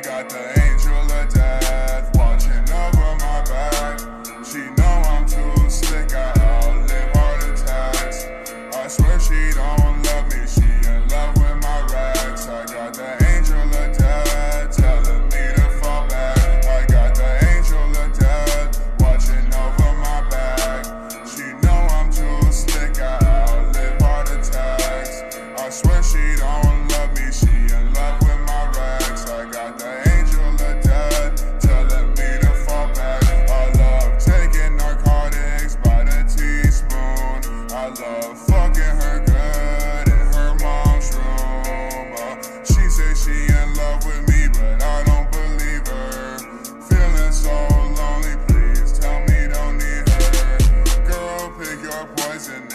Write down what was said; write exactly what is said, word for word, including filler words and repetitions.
got the angel of death watching over my back. She know I'm too slick, I outlive heart attacks. I swear she don't love me, she in love with my rags. I got the angel of death telling me to fall back. I got the angel of death watching over my back. She know I'm too slick, I outlive heart attacks. I swear she don't love me, she in love with my rags. I got the angel of death telling me to fall back. I love taking narcotics by the teaspoon. I love fucking her good in her mom's room. Uh, she say she in love with me, but I don't believe her. Feeling so lonely, please tell me don't need her. Girl, pick your poison.